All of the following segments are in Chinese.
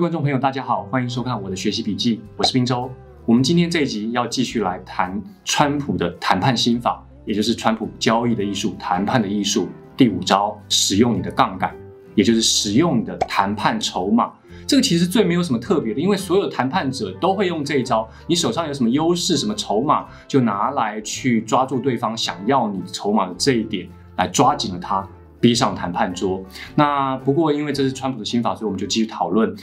观众朋友，大家好，欢迎收看我的学习笔记，我是滨州。我们今天这一集要继续来谈川普的谈判心法，也就是川普交易的艺术、谈判的艺术。第5招，使用你的杠杆，也就是使用你的谈判筹码。这个其实最没有什么特别的，因为所有的谈判者都会用这一招。你手上有什么优势、什么筹码，就拿来去抓住对方想要你筹码的这一点，来抓紧了他，逼上谈判桌。那不过因为这是川普的心法，所以我们就继续讨论。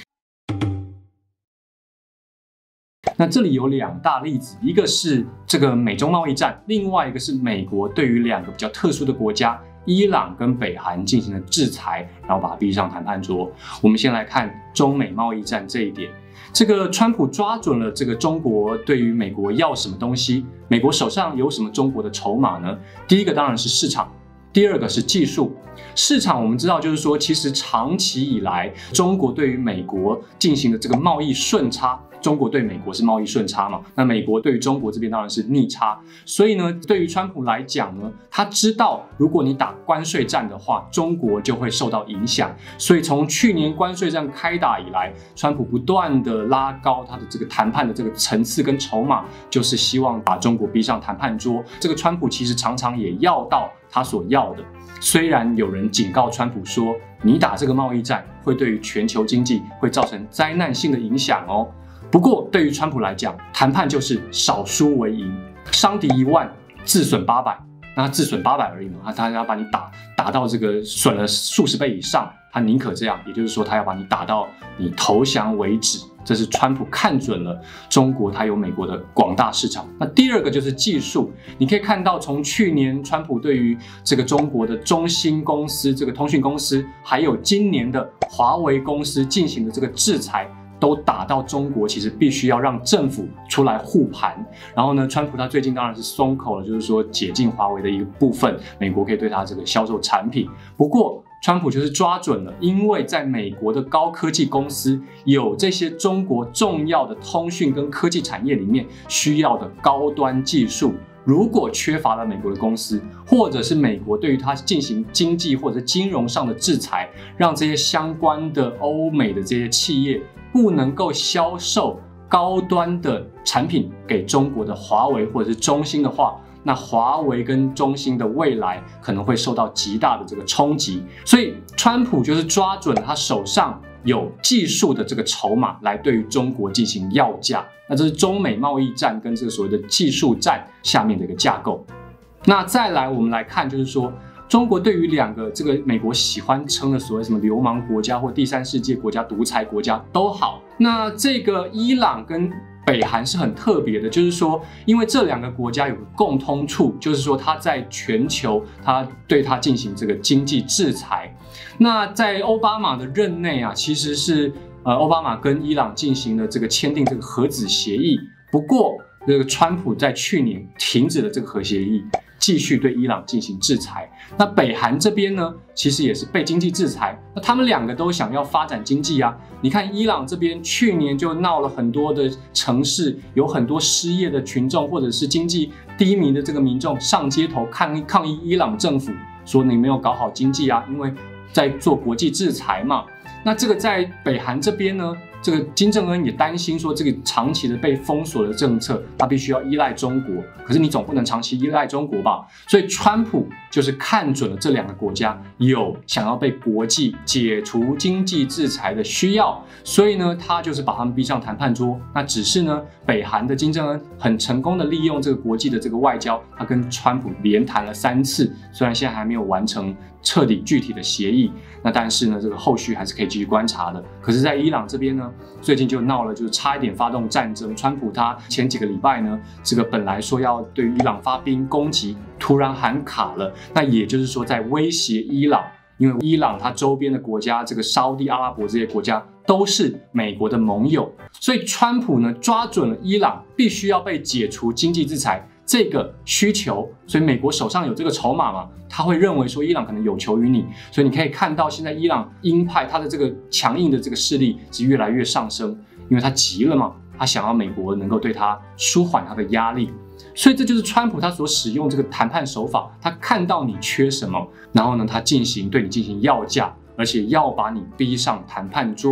那这里有2大例子，一个是这个美中贸易战，另外一个是美国对于2个比较特殊的国家伊朗跟北韩进行了制裁，然后把它逼上谈判桌。我们先来看中美贸易战这一点，这个川普抓准了这个中国对于美国要什么东西，美国手上有什么中国的筹码呢？第一个当然是市场，第二个是技术。市场我们知道，就是说，其实长期以来，中国对于美国进行的这个贸易顺差，中国对美国是贸易顺差嘛，那美国对于中国这边当然是逆差。所以呢，对于川普来讲呢，他知道如果你打关税战的话，中国就会受到影响。所以从去年关税战开打以来，川普不断的拉高他的这个谈判的这个层次跟筹码，就是希望把中国逼上谈判桌。这个川普其实常常也要到他所要的。虽然有人警告川普说，你打这个贸易战会对于全球经济会造成灾难性的影响哦。不过对于川普来讲，谈判就是少输为赢，伤敌1万，自损800。那他自损800而已嘛，他要把你打到这个损了数十倍以上，他宁可这样，也就是说他要把你打到你投降为止。这是川普看准了中国，它有美国的广大市场。那第2个就是技术，你可以看到从去年川普对于这个中国的中兴公司这个通讯公司，还有今年的华为公司进行的这个制裁，都打到中国，其实必须要让政府出来护盘。然后呢，川普他最近当然是松口了，就是说解禁华为的一个部分，美国可以对他这个销售产品。不过川普就是抓准了，因为在美国的高科技公司有这些中国重要的通讯跟科技产业里面需要的高端技术。如果缺乏了美国的公司，或者是美国对于它进行经济或者金融上的制裁，让这些相关的欧美的这些企业不能够销售高端的产品给中国的华为或者是中兴的话，那华为跟中兴的未来可能会受到极大的这个冲击。所以川普就是抓准了他手上有技术的这个筹码，来对于中国进行要价。那这是中美贸易战跟这个所谓的技术战下面的一个架构。那再来我们来看，就是说中国对于2个这个美国喜欢称的所谓什么流氓国家或第三世界国家、独裁国家都好，那这个伊朗跟北韩是很特别的，就是说因为这2个国家有个共通处，就是说它在全球它对它进行这个经济制裁。那在奥巴马的任内啊，其实是奥巴马跟伊朗进行了这个签订这个核子协议。不过这个川普在去年停止了这个核协议，继续对伊朗进行制裁。那北韩这边呢，其实也是被经济制裁。那他们2个都想要发展经济啊。你看伊朗这边去年就闹了很多的城市，有很多失业的群众或者是经济低迷的这个民众上街头抗议伊朗政府，说你没有搞好经济啊，因为在做国际制裁嘛。那这个在北韩这边呢，这个金正恩也担心说，这个长期的被封锁的政策，他必须要依赖中国。可是你总不能长期依赖中国吧？所以川普就是看准了这2个国家有想要被国际解除经济制裁的需要，所以呢，他就是把他们逼上谈判桌。那只是呢，北韩的金正恩很成功的利用这个国际的这个外交，他跟川普连谈了3次，虽然现在还没有完成彻底具体的协议，那但是呢，这个后续还是可以继续观察的。可是，在伊朗这边呢，最近就闹了，就是差一点发动战争。川普他前几个礼拜呢，这个本来说要对伊朗发兵攻击，突然喊卡了。那也就是说，在威胁伊朗，因为伊朗它周边的国家，这个沙地阿拉伯这些国家都是美国的盟友，所以川普呢抓准了伊朗必须要被解除经济制裁这个需求，所以美国手上有这个筹码嘛，他会认为说伊朗可能有求于你，所以你可以看到现在伊朗鹰派他的这个强硬的这个势力是越来越上升，因为他急了嘛，他想要美国能够对他舒缓他的压力。所以这就是川普他所使用这个谈判手法，他看到你缺什么，然后呢，他对你进行要价，而且要把你逼上谈判桌。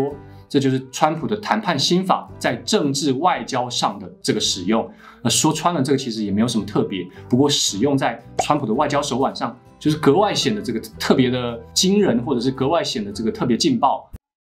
这就是川普的谈判心法在政治外交上的这个使用。说穿了，这个其实也没有什么特别，不过使用在川普的外交手腕上，就是格外显得这个特别的惊人，或者是格外显得这个特别劲爆。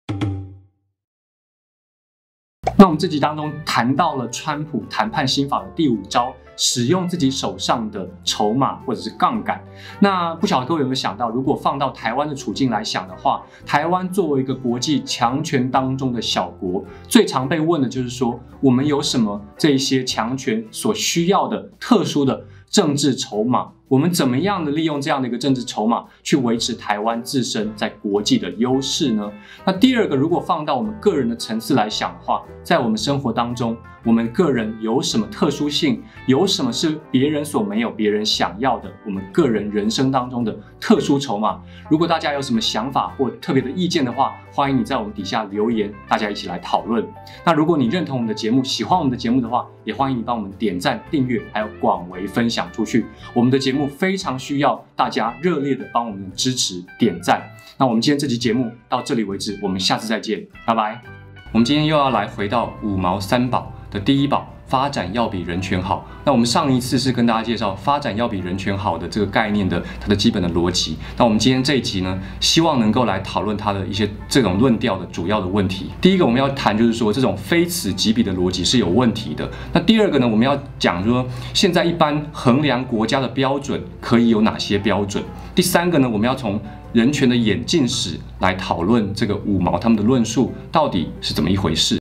那我们这集当中谈到了川普谈判心法的第5招，使用自己手上的筹码或者是杠杆。那不晓得各位有没有想到，如果放到台湾的处境来想的话，台湾作为一个国际强权当中的小国，最常被问的就是说，我们有什么这一些强权所需要的特殊的政治筹码？我们怎么样的利用这样的一个政治筹码去维持台湾自身在国际的优势呢？那第二个，如果放到我们个人的层次来想的话，在我们生活当中，我们个人有什么特殊性？有什么是别人所没有、别人想要的？我们个人人生当中的特殊筹码。如果大家有什么想法或特别的意见的话，欢迎你在我们底下留言，大家一起来讨论。那如果你认同我们的节目，喜欢我们的节目的话，也欢迎你帮我们点赞、订阅，还有广为分享出去。我们的节目非常需要大家热烈的帮我们支持、点赞。那我们今天这期节目到这里为止，我们下次再见，拜拜。我们今天又要来回到5毛3宝的第1宝，发展要比人权好。那我们上一次是跟大家介绍发展要比人权好的这个概念的它的基本的逻辑。那我们今天这一集呢，希望能够来讨论它的一些这种论调的主要的问题。第一个我们要谈就是说，这种非此即彼的逻辑是有问题的。那第二个呢，我们要讲说，现在一般衡量国家的标准可以有哪些标准。第三个呢，我们要从人权的演进史来讨论这个5毛他们的论述到底是怎么一回事。